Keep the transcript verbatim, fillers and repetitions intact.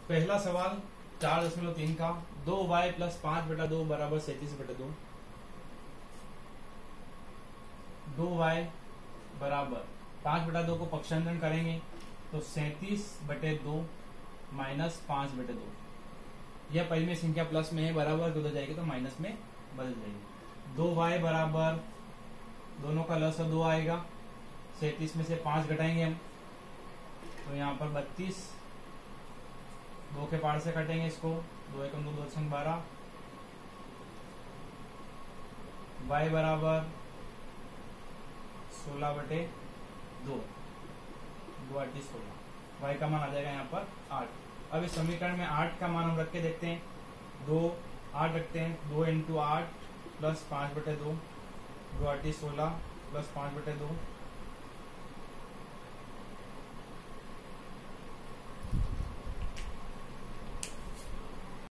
पहला सवाल चार दशमलव तीन का, दो वाई प्लस पांच बटा दो बराबर सैंतीस बटे दो। दो वाई बराबर पांच बटा दो को पक्षांतरण करेंगे तो सैंतीस बटे दो माइनस पांच बटे दो। यह परिमेय संख्या प्लस में है, बराबर बदल जाएगी तो माइनस में बदल जाएगी। दो वाई बराबर दोनों का लसागु दो आएगा, सैंतीस में से पांच घटाएंगे हम तो यहाँ पर बत्तीस, दो के पार से कटेंगे इसको, दो एकम दो, दो संग बारह। वाई बराबर सोलह बटे दो, दो आठ सोलह। वाई का मान आ जाएगा यहाँ पर आठ। अब इस समीकरण में आठ का मान हम रख के देखते हैं। दो आठ रखते हैं, दो इंटू आठ प्लस पांच बटे दो, दो आठ सोलह प्लस पांच बटे दो